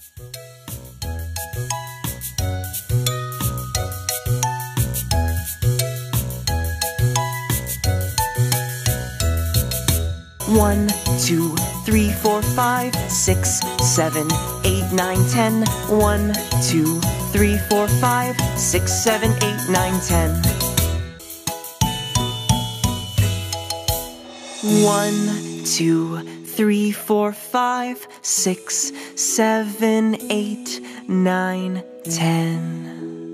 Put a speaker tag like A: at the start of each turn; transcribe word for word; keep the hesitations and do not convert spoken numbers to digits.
A: One, two, three, four, five, six, seven, eight, nine, ten. One, two, three, four, five, six, seven, eight, nine, ten. One, two, three, four, five, six, seven, eight, nine, ten.